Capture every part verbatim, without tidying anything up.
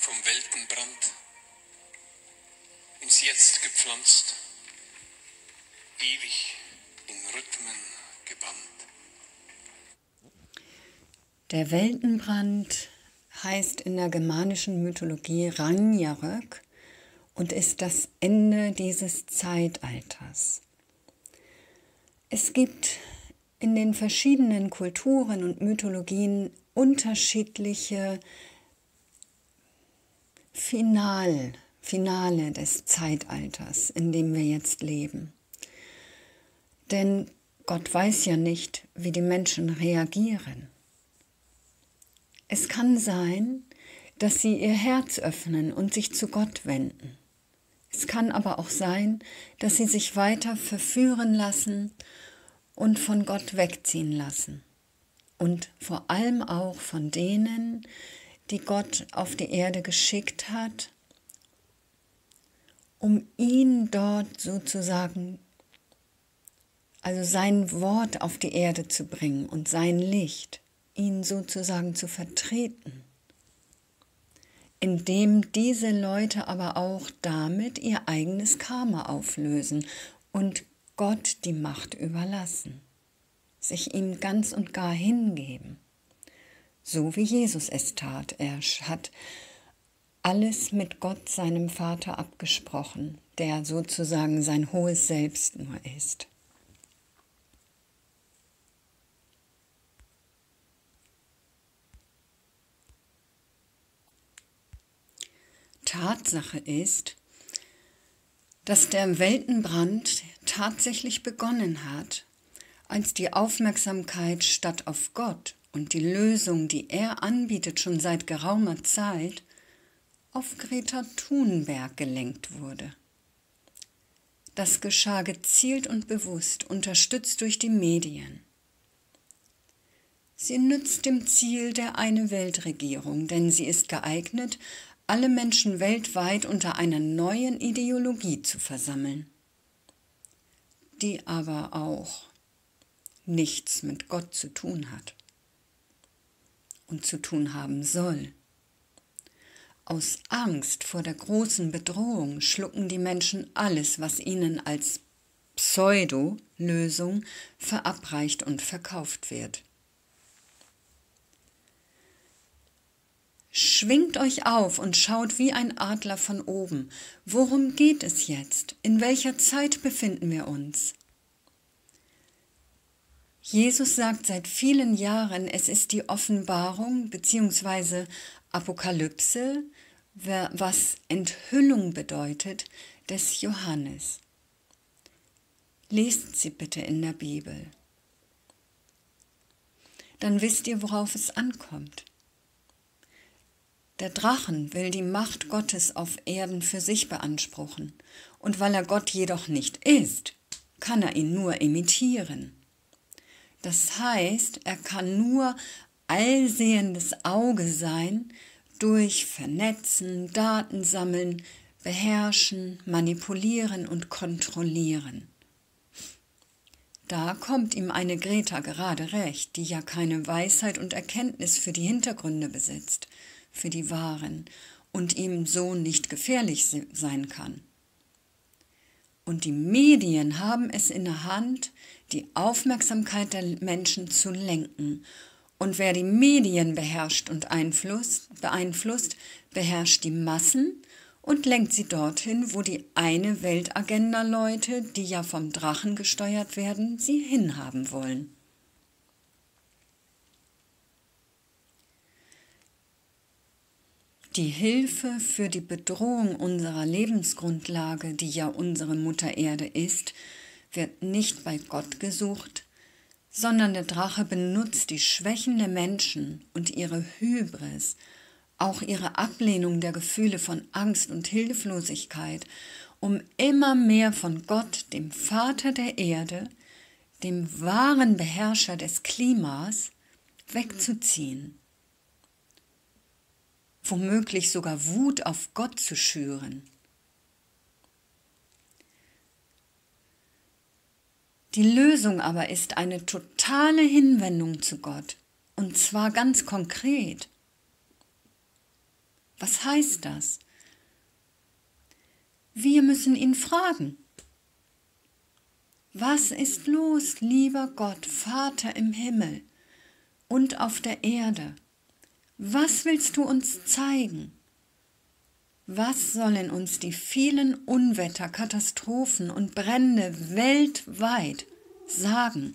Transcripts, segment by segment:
vom Weltenbrand, ins Jetzt gepflanzt, ewig in Rhythmen gebannt. Der Weltenbrand heißt in der germanischen Mythologie Ragnarök und ist das Ende dieses Zeitalters. Es gibt in den verschiedenen Kulturen und Mythologien unterschiedliche Final, Finale des Zeitalters, in dem wir jetzt leben. Denn Gott weiß ja nicht, wie die Menschen reagieren. Es kann sein, dass sie ihr Herz öffnen und sich zu Gott wenden. Es kann aber auch sein, dass sie sich weiter verführen lassen und von Gott wegziehen lassen. Und vor allem auch von denen, die Gott auf die Erde geschickt hat, um ihn dort sozusagen, also sein Wort auf die Erde zu bringen und sein Licht, ihn sozusagen zu vertreten, indem diese Leute aber auch damit ihr eigenes Karma auflösen und Gott die Macht überlassen, sich ihm ganz und gar hingeben, so wie Jesus es tat. Er hat alles mit Gott, seinem Vater, abgesprochen, der sozusagen sein hohes Selbst nur ist. Tatsache ist, dass der Weltenbrand tatsächlich begonnen hat, als die Aufmerksamkeit statt auf Gott und die Lösung, die er anbietet, schon seit geraumer Zeit, auf Greta Thunberg gelenkt wurde. Das geschah gezielt und bewusst, unterstützt durch die Medien. Sie nützt dem Ziel der Eine-Welt-Regierung, denn sie ist geeignet, alle Menschen weltweit unter einer neuen Ideologie zu versammeln, die aber auch nichts mit Gott zu tun hat und zu tun haben soll. Aus Angst vor der großen Bedrohung schlucken die Menschen alles, was ihnen als Pseudo-Lösung verabreicht und verkauft wird. Schwingt euch auf und schaut wie ein Adler von oben. Worum geht es jetzt? In welcher Zeit befinden wir uns? Jesus sagt seit vielen Jahren, es ist die Offenbarung bzw. Apokalypse, was Enthüllung bedeutet, des Johannes. Lest sie bitte in der Bibel. Dann wisst ihr, worauf es ankommt. Der Drachen will die Macht Gottes auf Erden für sich beanspruchen, und weil er Gott jedoch nicht ist, kann er ihn nur imitieren. Das heißt, er kann nur allsehendes Auge sein, durch Vernetzen, Daten sammeln, beherrschen, manipulieren und kontrollieren. Da kommt ihm eine Greta gerade recht, die ja keine Weisheit und Erkenntnis für die Hintergründe besitzt, für die Wahren, und ihm so nicht gefährlich sein kann. Und die Medien haben es in der Hand, die Aufmerksamkeit der Menschen zu lenken. Und wer die Medien beherrscht und beeinflusst, beherrscht die Massen und lenkt sie dorthin, wo die Eine-Welt-Agenda-Leute, die ja vom Drachen gesteuert werden, sie hinhaben wollen. Die Hilfe für die Bedrohung unserer Lebensgrundlage, die ja unsere Mutter Erde ist, wird nicht bei Gott gesucht, sondern der Drache benutzt die Schwächen der Menschen und ihre Hybris, auch ihre Ablehnung der Gefühle von Angst und Hilflosigkeit, um immer mehr von Gott, dem Vater der Erde, dem wahren Beherrscher des Klimas, wegzuziehen. Womöglich sogar Wut auf Gott zu schüren. Die Lösung aber ist eine totale Hinwendung zu Gott, und zwar ganz konkret. Was heißt das? Wir müssen ihn fragen. Was ist los, lieber Gott, Vater im Himmel und auf der Erde? Was willst du uns zeigen? Was sollen uns die vielen Unwetter, Katastrophen und Brände weltweit sagen?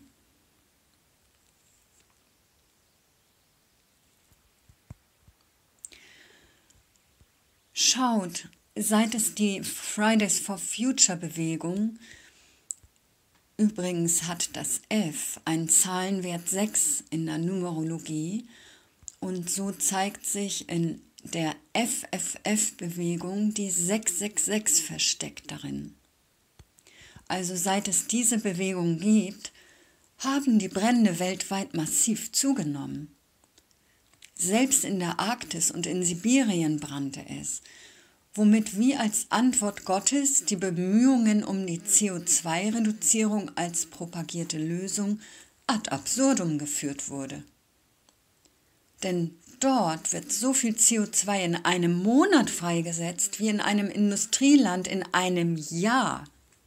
Schaut, seit es die Fridays for Future Bewegung, übrigens hat das F einen Zahlenwert sechs in der Numerologie und so zeigt sich in der F F F-Bewegung die sechs sechs sechs versteckt darin. Also seit es diese Bewegung gibt, haben die Brände weltweit massiv zugenommen. Selbst in der Arktis und in Sibirien brannte es, womit wie als Antwort Gottes die Bemühungen um die C O zwei Reduzierung als propagierte Lösung ad absurdum geführt wurde. Denn dort wird so viel C O zwei in einem Monat freigesetzt wie in einem Industrieland in einem Jahr.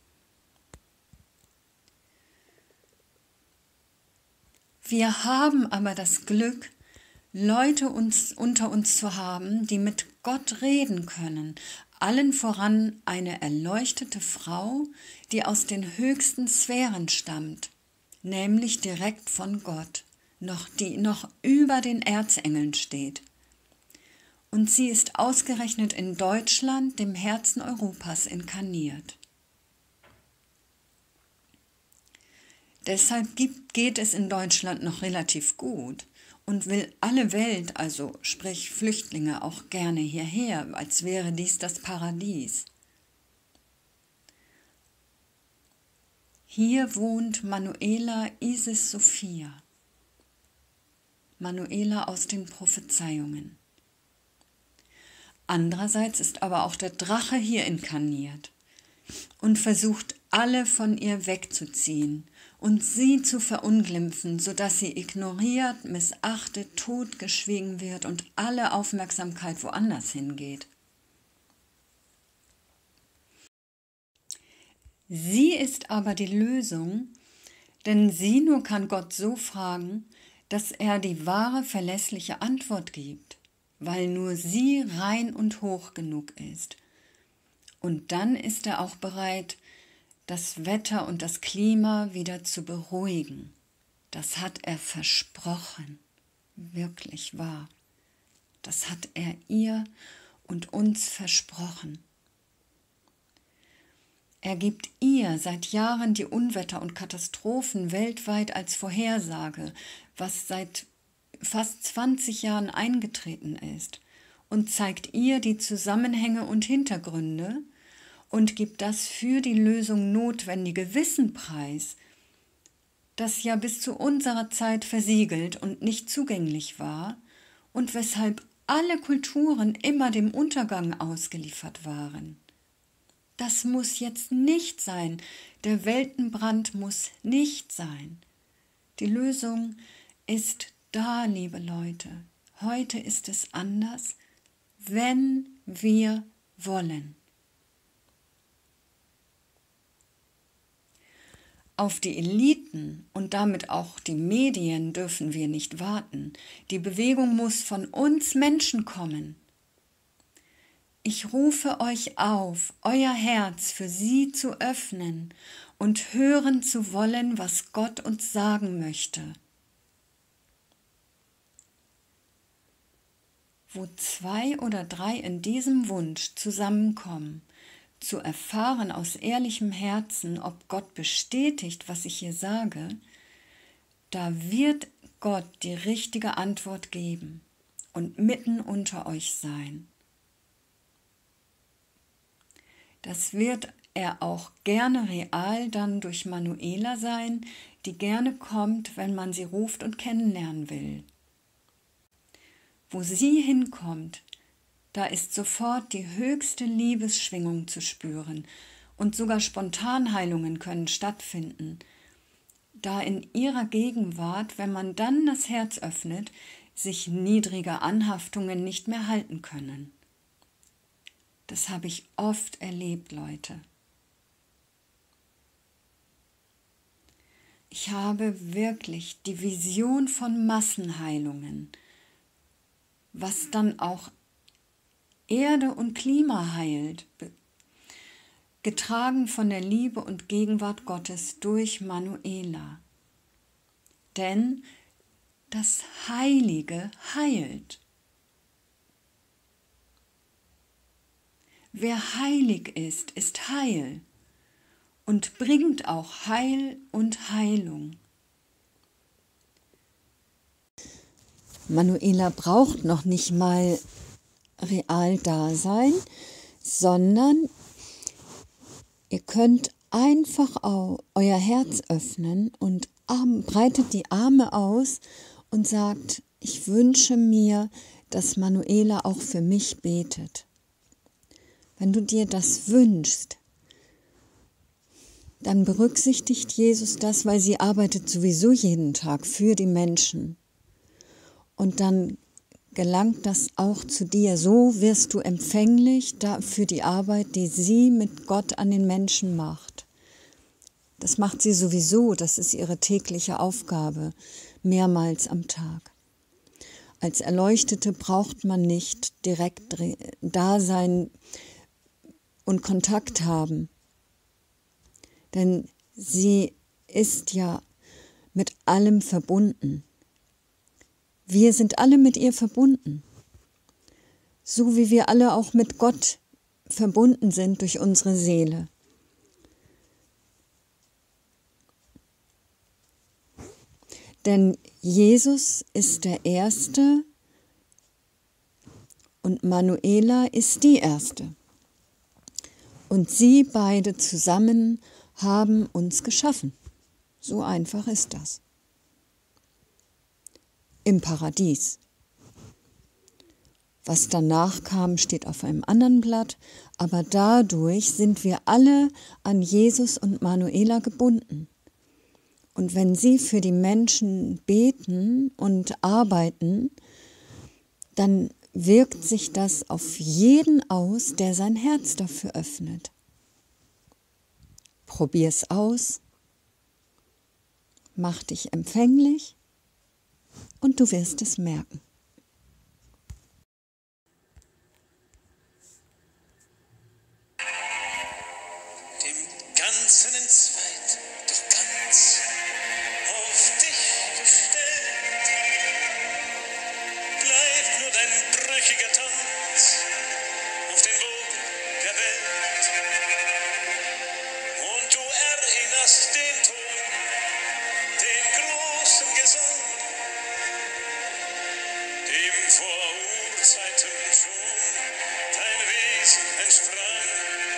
Wir haben aber das Glück, Leute uns, unter uns zu haben, die mit Gott reden können, allen voran eine erleuchtete Frau, die aus den höchsten Sphären stammt, nämlich direkt von Gott, noch, die noch über den Erzengeln steht. Und sie ist ausgerechnet in Deutschland, dem Herzen Europas, inkarniert. Deshalb gibt, geht es in Deutschland noch relativ gut und will alle Welt, also sprich Flüchtlinge, auch gerne hierher, als wäre dies das Paradies. Hier wohnt Manuela Isis Sophia. Manuela aus den Prophezeiungen. Andererseits ist aber auch der Drache hier inkarniert und versucht, alle von ihr wegzuziehen und sie zu verunglimpfen, sodass sie ignoriert, missachtet, totgeschwiegen wird und alle Aufmerksamkeit woanders hingeht. Sie ist aber die Lösung, denn sie nur kann Gott so fragen, dass er die wahre, verlässliche Antwort gibt, weil nur sie rein und hoch genug ist. Und dann ist er auch bereit, das Wetter und das Klima wieder zu beruhigen. Das hat er versprochen, wirklich wahr. Das hat er ihr und uns versprochen. Er gibt ihr seit Jahren die Unwetter und Katastrophen weltweit als Vorhersage, was seit fast zwanzig Jahren eingetreten ist, und zeigt ihr die Zusammenhänge und Hintergründe und gibt das für die Lösung notwendige Wissen preis, das ja bis zu unserer Zeit versiegelt und nicht zugänglich war und weshalb alle Kulturen immer dem Untergang ausgeliefert waren. Das muss jetzt nicht sein. Der Weltenbrand muss nicht sein. Die Lösung ist da, liebe Leute. Heute ist es anders, wenn wir wollen. Auf die Eliten und damit auch die Medien dürfen wir nicht warten. Die Bewegung muss von uns Menschen kommen. Ich rufe euch auf, euer Herz für sie zu öffnen und hören zu wollen, was Gott uns sagen möchte. Wo zwei oder drei in diesem Wunsch zusammenkommen, zu erfahren aus ehrlichem Herzen, ob Gott bestätigt, was ich hier sage, da wird Gott die richtige Antwort geben und mitten unter euch sein. Das wird er auch gerne real dann durch Manuela sein, die gerne kommt, wenn man sie ruft und kennenlernen will. Wo sie hinkommt, da ist sofort die höchste Liebesschwingung zu spüren und sogar Spontanheilungen können stattfinden, da in ihrer Gegenwart, wenn man dann das Herz öffnet, sich niedrige Anhaftungen nicht mehr halten können. Das habe ich oft erlebt, Leute. Ich habe wirklich die Vision von Massenheilungen, was dann auch Erde und Klima heilt, getragen von der Liebe und Gegenwart Gottes durch Manuela. Denn das Heilige heilt. Wer heilig ist, ist heil und bringt auch Heil und Heilung. Manuela braucht noch nicht mal real da sein, sondern ihr könnt einfach euer Herz öffnen und breitet die Arme aus und sagt, ich wünsche mir, dass Manuela auch für mich betet. Wenn du dir das wünschst, dann berücksichtigt Jesus das, weil sie arbeitet sowieso jeden Tag für die Menschen. Und dann gelangt das auch zu dir. So wirst du empfänglich für die Arbeit, die sie mit Gott an den Menschen macht. Das macht sie sowieso, das ist ihre tägliche Aufgabe, mehrmals am Tag. Als Erleuchtete braucht man nicht direkt da sein und Kontakt haben. Denn sie ist ja mit allem verbunden. Wir sind alle mit ihr verbunden. So wie wir alle auch mit Gott verbunden sind durch unsere Seele. Denn Jesus ist der Erste und Manuela ist die Erste. Und sie beide zusammen haben uns geschaffen. So einfach ist das. Im Paradies. Was danach kam, steht auf einem anderen Blatt, aber dadurch sind wir alle an Jesus und Manuela gebunden. Und wenn sie für die Menschen beten und arbeiten, dann wirkt sich das auf jeden aus, der sein Herz dafür öffnet. Probier's aus, mach dich empfänglich und du wirst es merken. Dem Ganzen entzweit, doch ganz auf dich gestellt, bleibt nur dein brüchiger Tanz auf den Boden der Welt. Und du erinnerst den Ton, den großen Gesang, dem vor Urzeiten schon dein Wesen entsprang.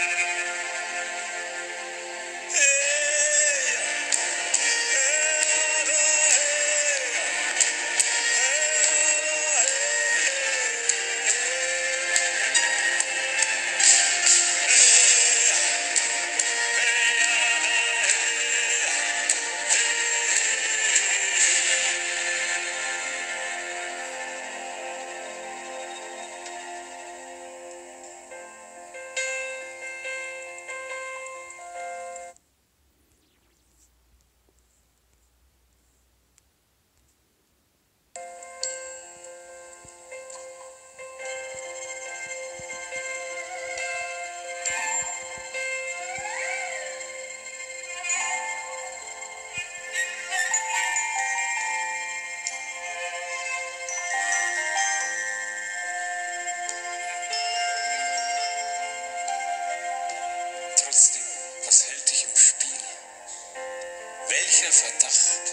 Trotzdem, was hält dich im Spiel? Welcher Verdacht?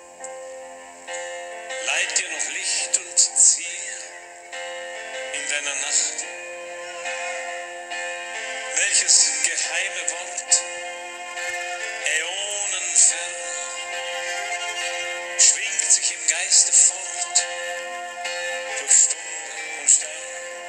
Leiht dir noch Licht und Ziel in deiner Nacht? Welches geheime Wort, äonenfern, schwingt sich im Geiste fort, durch Stunde und Stern?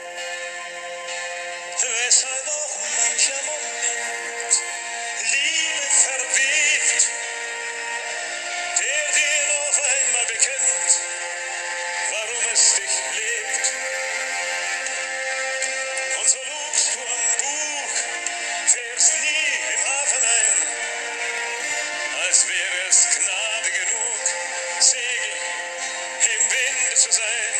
Weshalb auch mancher Moment Liebe verwebt, der dir auf einmal bekennt, warum es dich lebt. Und so lugst du am sein.